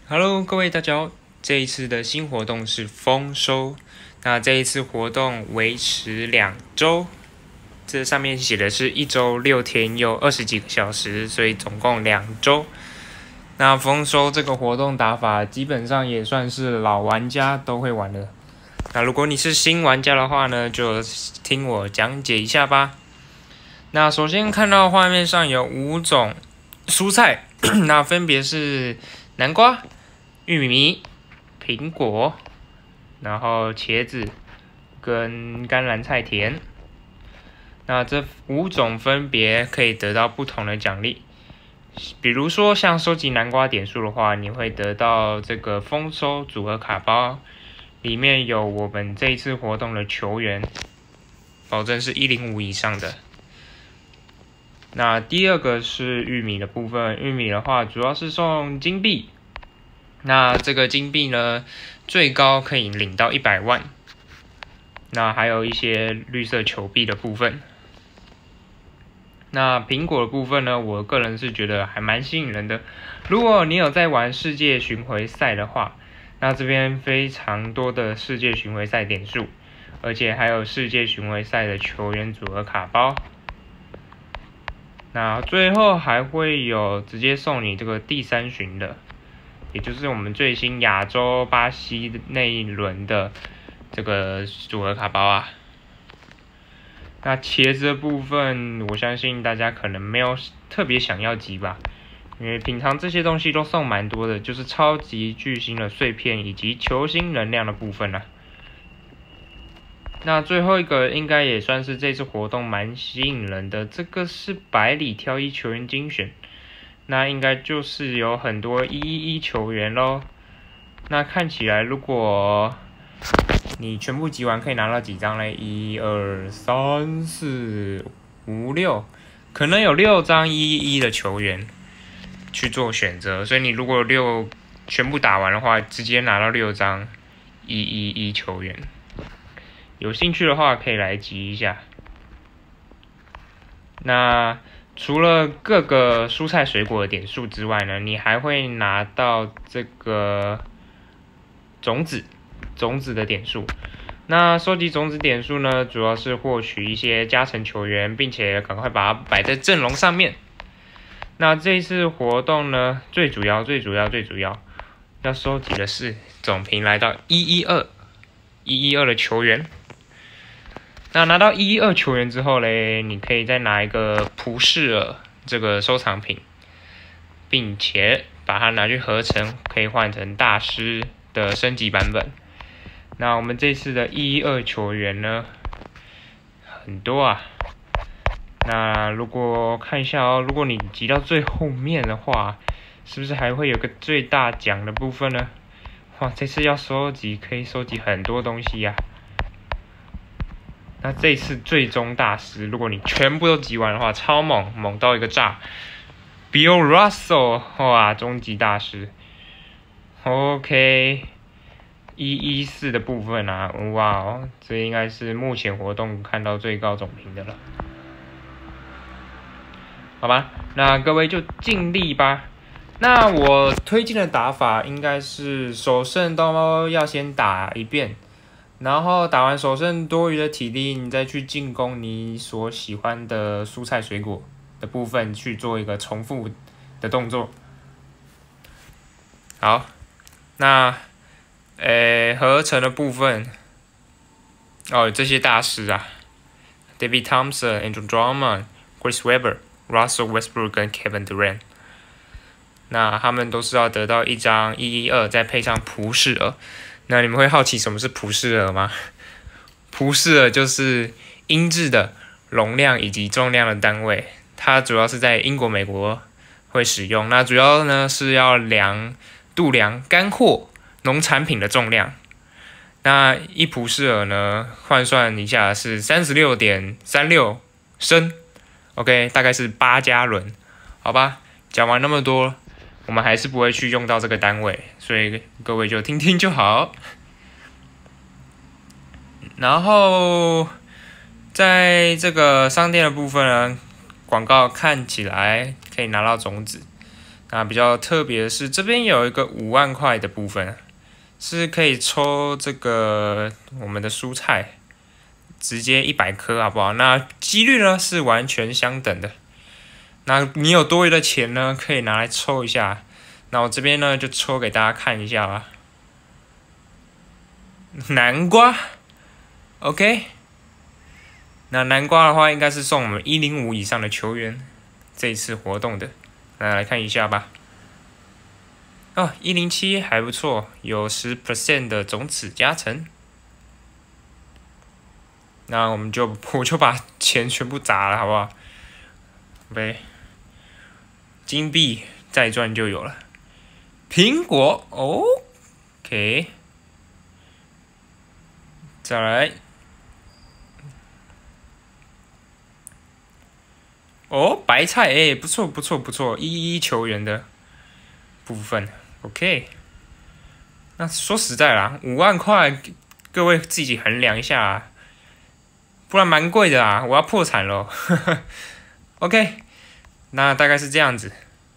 Hello，各位大家好。这一次的新活动是丰收，那这一次活动维持2周，这上面写的是1周6天又20几个小时，所以总共2周。那丰收这个活动打法基本上也算是老玩家都会玩的。那如果你是新玩家的话呢，就听我讲解一下吧。那首先看到画面上有5种蔬菜，那分别是南瓜、玉米、苹果，然后茄子跟甘蓝菜田。那这5种分别可以得到不同的奖励，比如说像收集南瓜点数的话，你会得到这个丰收组合卡包，里面有我们这一次活动的球员，保证是105以上的。那第二个是玉米的部分，玉米的话主要是送金币，那这个金币呢最高可以领到100万，那还有一些绿色球币的部分。那苹果的部分呢，我个人是觉得还蛮吸引人的，如果你有在玩世界巡回赛的话，那这边非常多的世界巡回赛点数，而且还有世界巡回赛的球员组合卡包。那最后还会有直接送你这个第3巡的，也就是我们最新亚洲巴西那一轮的这个组合卡包啊。那茄子的部分，我相信大家可能没有特别想要集吧，因为平常这些东西都送蛮多的，就是超级巨星的碎片以及球星能量的部分啊。那最后一个应该也算是这次活动蛮吸引人的，这个是百里挑一球员精选，那应该就是有很多111球员咯。那看起来如果你全部集完可以拿到几张嘞？1、2、3、4、5、6，可能有6张111的球员去做选择，所以你如果6全部打完的话，直接拿到6张111球员。有兴趣的话可以来集一下。那除了各个蔬菜水果的点数之外呢，你还会拿到这个种子的点数。那收集种子点数呢，主要是获取一些加成球员，并且赶快把它摆在阵容上面。那这一次活动呢，最主要要收集的是总评来到112的球员。那拿到112球员之后嘞，你可以再拿一个普世尔这个收藏品，并且把它拿去合成，可以换成大师的升级版本。那我们这次的112球员呢，很多啊。那如果看一下哦，如果你集到最后面的话，是不是还会有个最大奖的部分呢？哇，这次要收集可以收集很多东西呀。那这次最终大师，如果你全部都集完的话，超猛到一个炸 ！Bill Russell， 哇，终极大师。OK， 114的部分啊，哇哦，这应该是目前活动看到最高总评的了。好吧，那各位就尽力吧。那我推荐的打法应该是首胜都要先打一遍。然后打完首胜多余的体力，你再去进攻你所喜欢的蔬菜水果的部分，去做一个重复的动作。好，那合成的部分，这些大师啊 ，David Thompson、Andrew Drummond、Chris Webber、Russell Westbrook 跟 Kevin Durant， 那他们都是要得到1张112，再配上普世尔。那你们会好奇什么是普世尔吗？普世尔就是英制的容量以及重量的单位，它主要是在英国、美国会使用。那主要呢是要度量干货、农产品的重量。那1普世尔呢，换算一下是36.36升 ，OK， 大概是8加仑，好吧？讲完那么多。我们还是不会去用到这个单位，所以各位就听听就好。然后在这个商店的部分呢，广告看起来可以拿到种子， 那比较特别的是，这边有一个5万块的部分，是可以抽这个我们的蔬菜，直接100颗，好不好？那几率呢是完全相等的。那你有多余的钱呢，可以拿来抽一下。那我这边呢就抽给大家看一下吧。南瓜 ，OK。那南瓜的话，应该是送我们105以上的球员这一次活动的。那来看一下吧。哦，107还不错，有10% 的种子加成。那我就把钱全部砸了，好不好 ？OK， 金币再赚就有了。苹果 ，OK， 再来。哦，白菜，不错，11球员的部分 ，OK。那说实在啦，5万块，各位自己衡量一下啊，不然蛮贵的啊，我要破产了。OK， 那大概是这样子，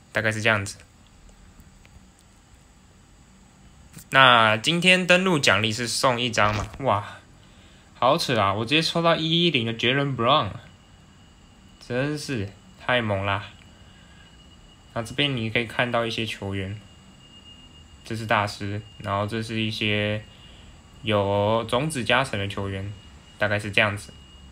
那今天登录奖励是送1张嘛？哇，好扯啊！我直接抽到110的Jaylen Brown。真是太猛啦！那这边你可以看到一些球员，这是大师，然后这是一些有种子加成的球员，大概是这样子。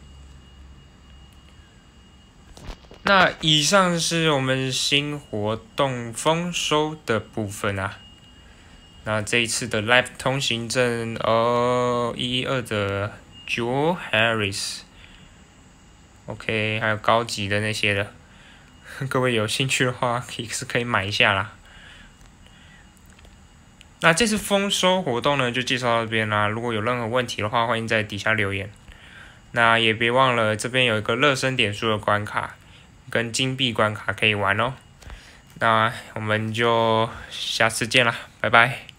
那以上是我们新活动丰收的部分啊。那这一次的 Live 通行证112的 Joe Harris。OK， 还有高级的那些的，各位有兴趣的话，可以买一下啦。那这次丰收活动呢，就介绍到这边啦。如果有任何问题的话，欢迎在底下留言。那也别忘了，这边有一个热身点数的关卡，跟金币关卡可以玩哦。那我们就下次见啦，拜拜。